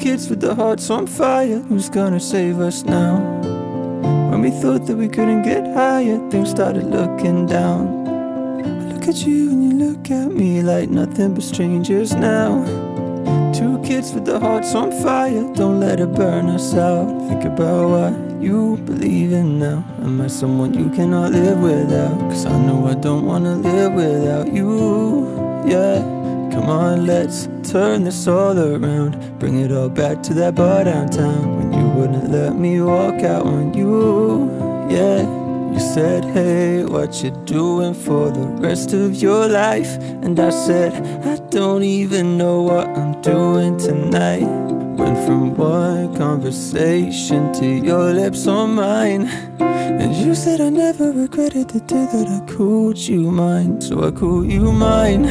kids with their hearts on fire. Who's gonna save us now? When we thought that we couldn't get higher, things started looking down. I look at you and you look at me like nothing but strangers now. Two kids with their hearts on fire, don't let it burn us out. Think about what you believe in now. Am I someone you cannot live without? Cause I know I don't wanna live without you, yeah. Come on, let's turn this all around. Bring it all back to that bar downtown, when you wouldn't let me walk out on you, yeah. You said, hey, what you doing for the rest of your life? And I said, I don't even know what I'm doing tonight. Went from one conversation to your lips on mine. And you said I never regretted the day that I called you mine. So I call you mine.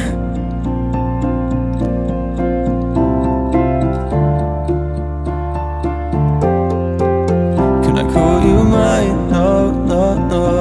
Can I call you mine? No, no, no.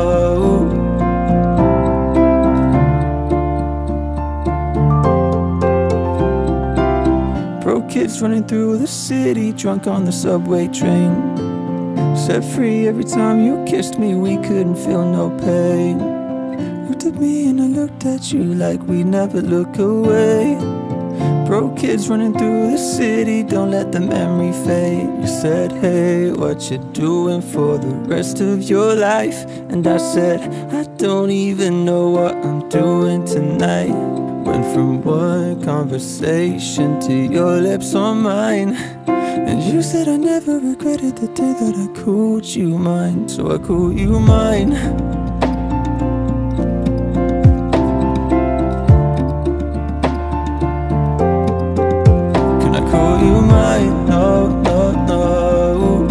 Broke kids running through the city, drunk on the subway train. Set free every time you kissed me, we couldn't feel no pain. Looked at me and I looked at you like we never look away. Broke kids running through the city, don't let the memory fade. You said, hey, what you doing for the rest of your life? And I said, I don't even know what I'm doing tonight. Went from one conversation to your lips on mine. And you said I never regretted the day that I called you mine. So I call you mine. Can I call you mine? No, no, no.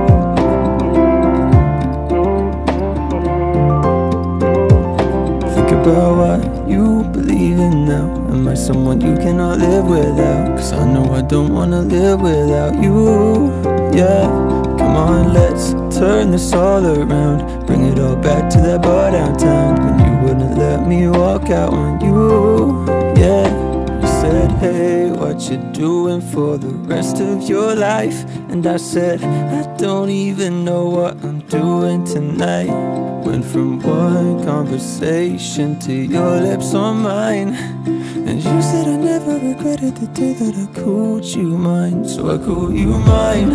Think about what you believe in now. Am I someone you cannot live without? Cause I know I don't wanna live without you, yeah. Come on, let's turn this all around. Bring it all back to that bar downtown, when you wouldn't let me walk out on you, yeah. You said, hey, what you doing for the rest of your life? And I said, I don't even know what I'm doing tonight. Went from one conversation to your lips on mine. And you said I never regretted the day that I called you mine. So I call you mine.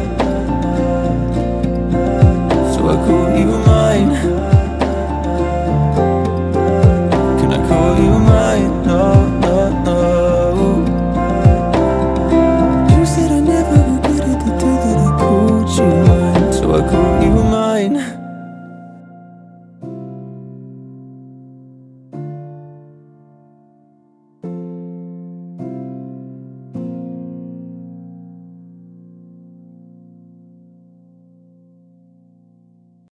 So I call you mine. Can I call you mine? No.